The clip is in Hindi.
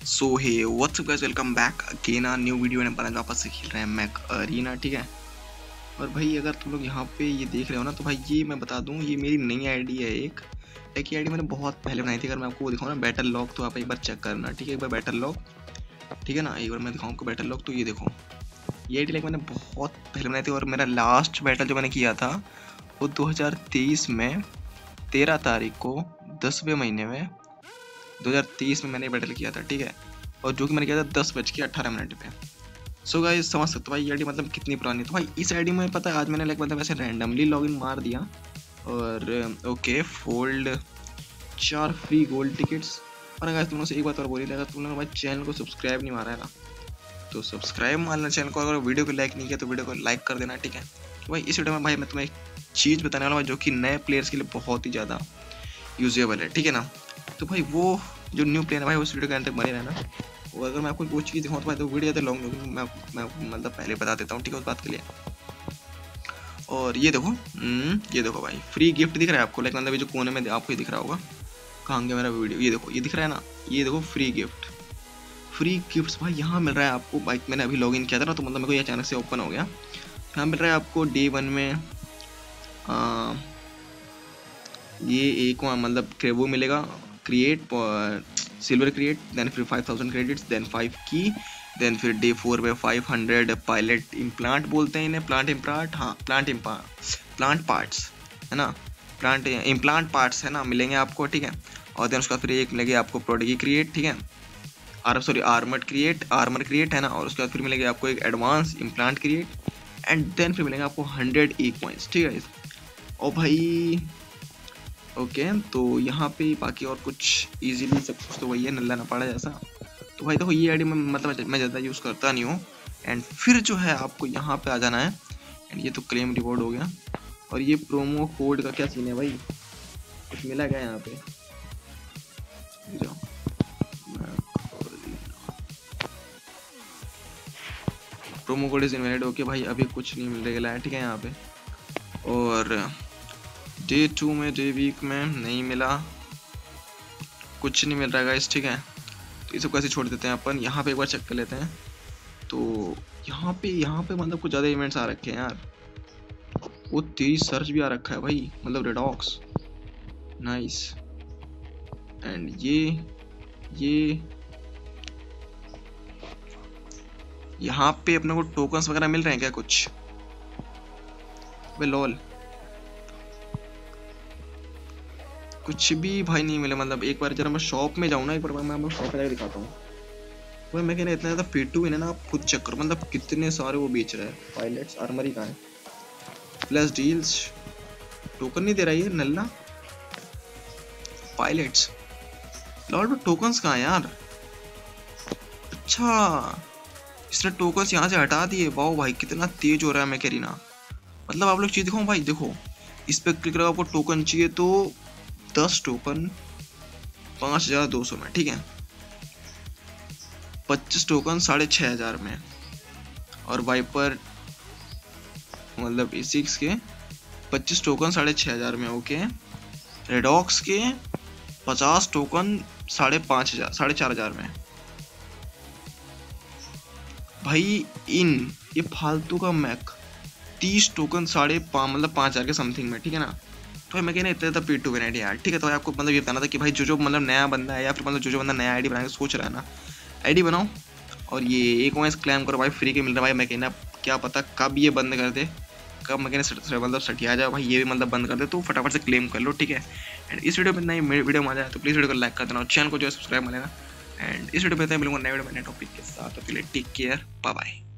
So hey what's up guys, welcome back again a new video. में अपन वापस से खेल रहे हैं मैक अरीना, ठीक है। और भाई अगर तुम लोग यहाँ पे ये देख रहे हो ना, तो भाई ये मैं बता दूँ, ये मेरी नई आईडी है। एक आईडी मैंने बहुत पहले बनाई थी। अगर मैं आपको दिखाऊँ ना बैटल लॉग, तो आप एक बार चेक करना, ठीक है। एक बार बैटल लॉग, ठीक है ना। एक बार मैं दिखाऊँ आपको बैटल लॉग, तो ये देखो, ये आईडी लाइक मैंने बहुत पहले बनाई थी। और मेरा लास्ट बैटल जो मैंने किया था वो 2023 में 13 तारीख को 10वें महीने में 2023 में मैंने बैटल किया था, ठीक है। और जो कि मैंने किया था 10:18 पे। सो गाइस समझ सकते हो भाई ये आईडी मतलब कितनी पुरानी है। तो भाई इस आईडी में पता है आज मैंने मतलब ऐसे रैंडमली लॉगिन मार दिया और okay fold 4 free gold tickets. और गाइस तुम लोगों से एक बात और बोली, अगर तुम लोग भाई चैनल को सब्सक्राइब नहीं मारा है ना, तो सब्सक्राइब मारना चैनल को। अगर वीडियो को लाइक नहीं किया तो वीडियो को लाइक कर देना, ठीक है। तो भाई इस वीडियो में भाई मैं तुम्हें एक चीज़ बताने वाला हूँ जो कि नए प्लेयर्स के लिए बहुत ही ज़्यादा यूजेबल है, ठीक है ना। तो भाई वो जो न्यू प्लेयर है भाई उस वीडियो के अंत तक बने रहना। और अगर मैं आपको वो चीज़ दिखाऊँ तो भाई तो वीडियो ज़्यादा लॉन्ग होगी, मैं मतलब पहले बता देता हूँ, ठीक है, उस बात के लिए। और ये देखो भाई फ्री गिफ्ट दिख रहा है आपको, लाइक मतलब ये जो कोने में आपको दिख रहा होगा, कहाँ गया मेरा वीडियो, ये देखो, ये दिख रहा है ना, ये देखो फ्री गिफ्ट्स भाई यहाँ मिल रहा है आपको। भाई मैंने अभी लॉगिन किया था ना, तो मतलब मेरे को ये अचानक से ओपन हो गया। यहाँ मिल रहा है आपको डे 1 में ये एक मतलब वो मिलेगा, क्रिएट सिल्वर क्रिएट, देन फिर 5000 क्रेडिट्स, देन 5 की, देन फिर डे 4 पे 500 पायलट इम्प्लांट बोलते हैं इन्हें, प्लांट इम्प्लांट, हाँ प्लांट पार्ट्स है ना, प्लांट इम्प्लांट पार्ट्स है ना, मिलेंगे आपको, ठीक है। और देन उसका फिर एक मिलेगी आपको प्रोडगी क्रिएट, ठीक है, आर्मर क्रिएट है ना। और उसके बाद फिर मिलेगी आपको एक advance implant create, and then फिर मिलेंगे आपको 100 ई पॉइंट्स, ठीक है। और भाई ओके तो यहाँ पे बाकी और कुछ इजीली सब कुछ तो वही है, नल्ला ना पड़ा जैसा। तो भाई देखो ये आईडी में मतलब मैं ज़्यादा यूज़ करता नहीं हूँ। एंड फिर जो है आपको यहाँ पे आ जाना है, एंड ये तो क्लेम रिवॉर्ड हो गया। और ये प्रोमो कोड का क्या सीन है भाई, कुछ मिला क्या यहाँ पे, जाओ promo code is invalid, okay भाई अभी कुछ नहीं मिल रहा है, ठीक है यहाँ पे। और डे 2 में डे वीक में नहीं मिला, कुछ नहीं मिल रहा है गाइस, ठीक है। तो इसे कैसे छोड़ देते हैं अपन, यहाँ पे एक बार चेक कर लेते हैं। तो यहाँ पे मतलब कुछ ज़्यादा इवेंट्स आ रखे हैं यार। वो तेरी सर्च भी आ रखा है भाई, मतलब रेडॉक्स, नाइस। एंड ये यहाँ पे अपने को टोकन्स वगैरह मिल रहे हैं क्या कुछ, लॉल कुछ भी भाई नहीं मिले। मतलब एक बार जरा मैं शॉप में जाऊँ ना, एक बार मैं शॉप में जाकर दिखाता हूँ भाई। मैं कहना इतना ज़्यादा पेटू है ना, आप खुद चेक करो, मतलब कितने सारे वो बेच रहा है। पायलट्स आर्मरी कहाँ है, प्लस डील्स, टोकन नहीं दे रहा है नल्ला। पायलट्स लॉर्ड में टोकन्स कहाँ है यार, अच्छा इसने टोकन्स यहाँ से हटा दिए। वाओ भाई कितना तेज हो रहा है मैं कैरीना। मतलब आप लोग चीज़ दिखाऊँ भाई, देखो इस पर क्लिक करो, आपको टोकन चाहिए तो 10 टोकन 5200 में, ठीक है। 25 टोकन 6500 में। और वाइपर मतलब A6 के 25 टोकन 6500 में, ओके। रेडॉक्स के 50 टोकन 4500 में। भाई ये फालतू का मैक 30 टोकन 5000 के समथिंग में, ठीक है ना। तो मैं कहना इतना ज़्यादा पेट टू पेन आईडी यार, ठीक है। तो आपको मतलब ये बताना था कि भाई जो मतलब नया बंदा है, या फिर मतलब जो बंदा नया आईडी बनाने सोच रहा है ना, आईडी बनाओ और ये एक वॉइस क्लेम करो भाई, फ्री के मिल रहा है भाई। मैं कहना क्या पता कब ये बंद कर दे, कब मैं कहना मतलब सटिया जाए भाई, ये भी मतलब बंद कर दे, तो फटाफट से क्लेम कर लो, ठीक है। एंड इस वीडियो में नई वीडियो में आ जाए तो प्लीज़ वीडियो को लाइक कर देना और चैनल को जो है सब्सक्राइब मिलेगा। एंड इस वीडियो में मिलूंगा नए वीडियो में नए टॉपिक के साथ, तो टेक केयर, बाय बाय।